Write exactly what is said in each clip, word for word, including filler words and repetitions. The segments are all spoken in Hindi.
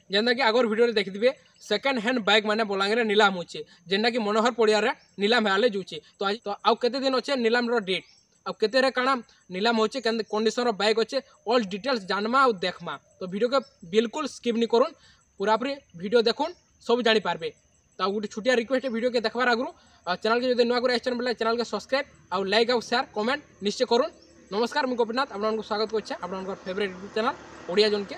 जेनता कि आगर वीडियो देखिए सेकेंड हैंड बाइक माने बलांगीर नीलाम होचे जेनटा कि मनोहर पड़िया रे नीलाम हेले जुचे तो आज तो आउ केते दिन अच्छे नीलाम रो डेट अब केते रे काना नीलाम होचे केन कंडीशन रो बाइक अच्छे ऑल डिटेल्स जानमा और देखमा तो वीडियो के बिल्कुल स्किप नहीं करूँ पूरा पूरी वीडियो देखुन सब जानी पारबे तो गोटे छोटिया रिक्वेस्ट वीडियो के देखबार आगु चैनल के जो नुआ कर आइछन बोले चैनल के सब्सक्राइब और लाइक और शेयर कमेंट निश्चय करूँ। नमस्कार मुझे गोपीनाथ आपको स्वागत करछे आपन favourite YouTube channel Odia zone के।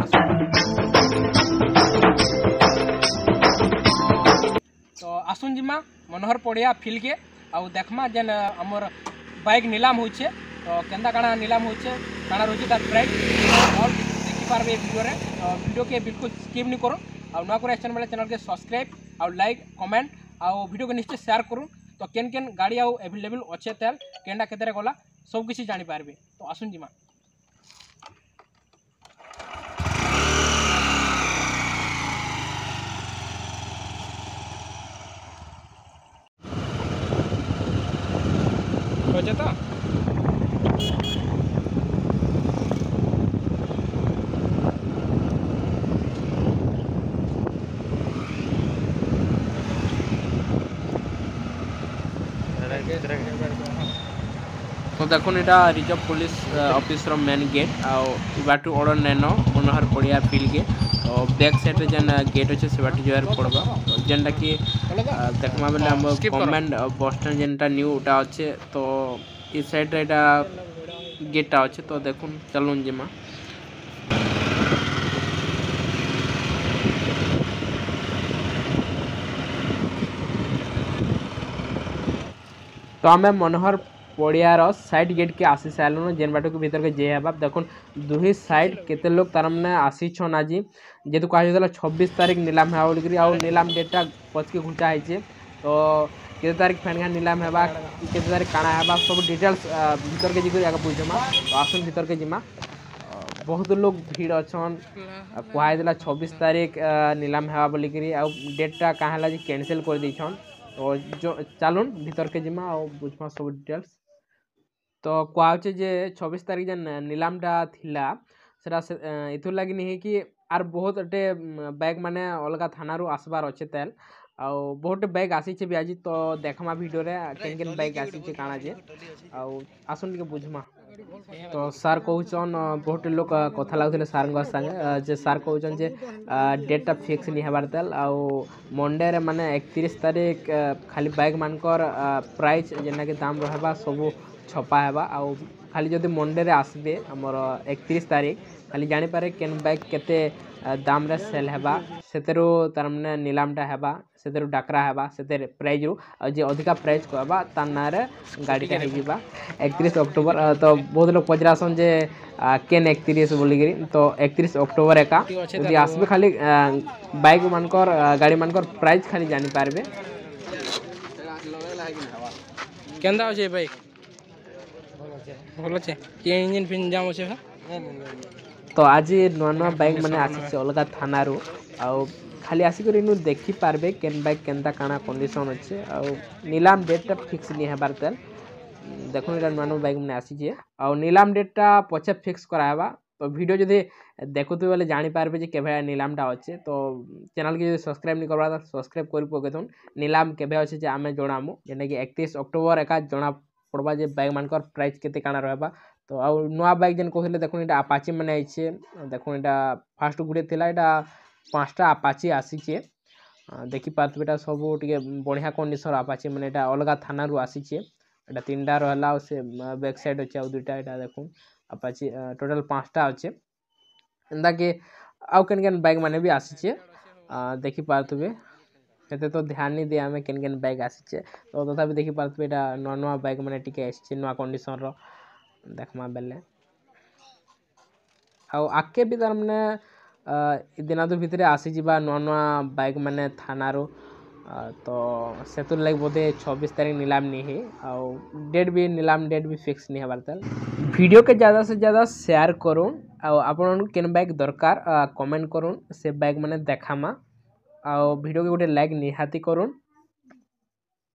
तो आसुन जिमा मनोहर पड़िया फील्ड के आउ देखमा जेन हमर बाइक नीलाम होचे तो केंदा काना नीलाम होचे काना रोचे तार प्राइस और देखि पारबे वीडियो रे तो वीडियो के बिल्कुल स्किप नहीं करो और नुआ कर आइछन बोले चैनल के सब्सक्राइब और लाइक कमेंट और वीडियो को निश्चय शेयर करूँ तो केन केन गाड़ी आउ अवेलेबल अच्छे तेल केंडा केतरे गला सब किसी जानी पारबे तो आसुन जिमा। तो तो देखो यहाँ रिजर्व पुलिस ऑफिस रो मेन गेट आटू ऑर्डर नैन मनोहर पड़िया फील्ड के तो बैक साइड जेन गेट अच्छे से बाटी जोर पड़वा जेनटा कि देखमा बेले हम गवर्नमेंट बस स्टैंड जेनटा न्यूटा अच्छे तो इस साइड रे गेटा अच्छे तो देखुन चलुन जिमा। तो आम मनोहर पड़ियार साइड गेट के आसी सारे जेन बाट के भीतर के जे हेबा देखुन दुही साइड केते लोग तार मैंने आसीछन आज जेहेतु कहा छब्बीस तारीख नीलाम है बोलिक आउ नीलाम डेटा पच के घुचा है तो केते तारीख फेणगा नीलाम है केते तारीख काଣା है सब डिटेल्स भीतर के जी आगे बुझमा तो आसन भीतर के जिमा बहुत लोग भीड़ अच्छन कहला छब्बीस तारीख नीलाम है बोलिक आउ डेटा कहाँ कैंसिल कर देछन तो जो चलुन भीतर के जिमा और बुझमा सब डिटेल्स तो कहे जे छब्बीस तारीख जेन नीलामटा थिला सेटा इथुर लगी नहीं कि आर बहुत टे बैग माने अलग थाना रू आसबार अच्छे तेल आउ बहुत बैग आसी भी आज तो देखमा वीडियो रे केन केन बैग आसी काଣା जे आउ आसुन के बुझमा। तो सार कहन बहुत लोग कथा लगुले सार संगे जे सार कहन जे डेटा फिक्स नहीं हेबार तेल आउ मंडे रे माने इकतीस तारीख खाली बैग मानकर प्राइस जेना कि दाम रहबा सब छपा हेबा आउ खाली जदि मंडे रे आसबे हमर इकतीस तारीख खाली जानी पारे केन बैग केते दाम रे सेल हेबा सेतेरो तार माने नीलामटा हेबा सेतेरो डाकरा हेबा सेतेर प्राइस रू जे अधिका प्राइस कहबा तार ना रे गाड़ीटा हे जिबा इकतीस अक्टोबर तो बहुत लोग पचरासन जे केन इकतीस बोलिगिरी तो इकतीस अक्टोबर एका यदि आसबे खाली बाइक मानकर गाड़ी मानकर प्राइस खाली जानी पारबे केंदा होचे बाइक भल अच्छे के इंजन फिन जाम अच्छे तो आज नुआ नुआ बाइक मैंने आसी अलग थाना रू आउ खाली आसिक देखी पारबे केन बाइक केनता काଣା कंडीशन अच्छे आउ नीलाम डेटा फिक्स नहीं हेबार तेल देखो ये नुआ नुआ बाइक मैंने आसी आउ नीलाम डेटा पछे फिक्स करावा तो वीडियो जदि देखुते बोले जानी पारबे जे केभे नीलामटा अच्छे तो चैनल के सब्सक्राइब नहीं करवा तो सब्सक्राइब कर पकेथुन नीलाम केभे अच्छे जे आमे जणामु जेना कि इकतीस अक्टोबर एका जना पड़वा जे बाइक मानकर प्राइस केते काଣା रहबा तो आउ नुआ बाइक जेन कहले देखुन एटा अपाची माने आइछे देखुन एटा फास्ट गुडे थिला एटा पांचटा अपाची आसीछे देखि पारतबे एटा सब टिके बढ़िया कंडीशन अपाची माने एटा अलगा थाना रू आसीछे एटा तीनटा रहला से बैक साइड अछि आउ दुटा एटा देखुन अपाची टोटल पांचटा अछि एंदा के आउ केन केन बाइक माने भी आसीछे देखि पारतबे एते तो ध्यान नहीं दिया हमें केन केन बाइक आसीछे तो तथापि देखि पारतबे एटा नुआ नुआ बाइक माने टिके आसीछे नुआ कंडीशन रो देखमा बेले आउ आके भी तार माने दिना दो भितरे आसी जिबा नुआ नुआ बाइक माने थाना रो तो सेतुर लाग बोधे छब्बीस तारीख नीलाम नहीं है आउ डेट भी नीलाम डेट भी फिक्स नहीं हेबार तेल वीडियो के ज़्यादा से ज़्यादा शेयर करूँ आउ आपन केन बाइक दरकार कमेंट करूँ से बाइक माने देखामा आउ वीडियो के गोटे लाइक निहाती करूँ